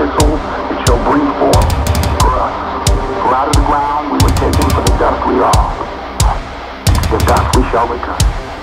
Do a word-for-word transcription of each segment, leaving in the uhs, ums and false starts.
whistle, it shall bring forth for us. For out of the ground we were taken, for the dust we are. To the dust we shall return.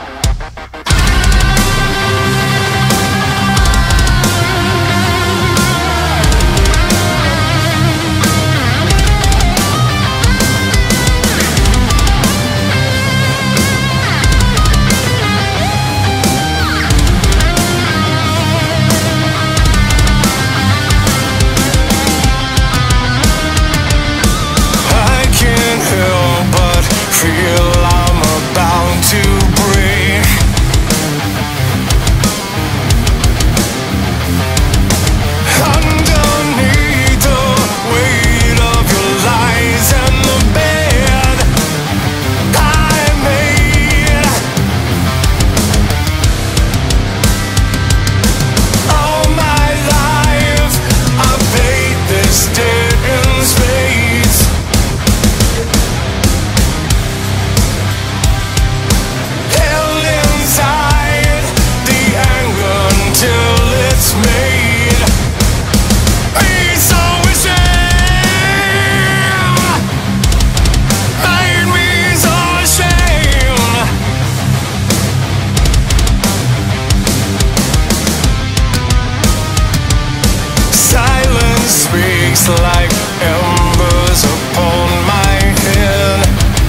Like embers upon my head.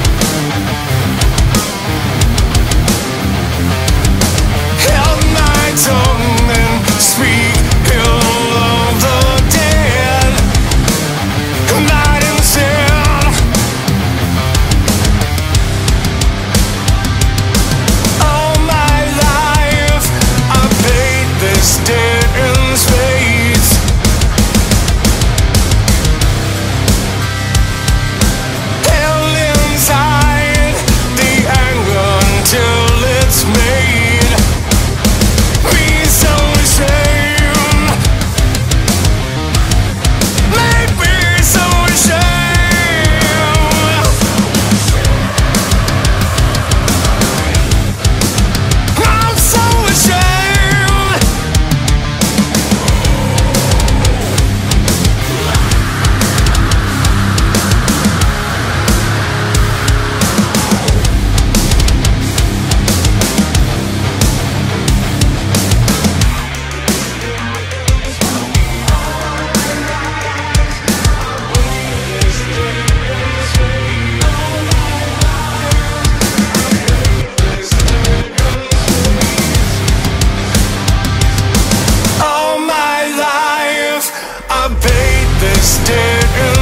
Held my tongue and speak ill of the dead. Night instead. All my life I paid this debt in spades. I paid this debt.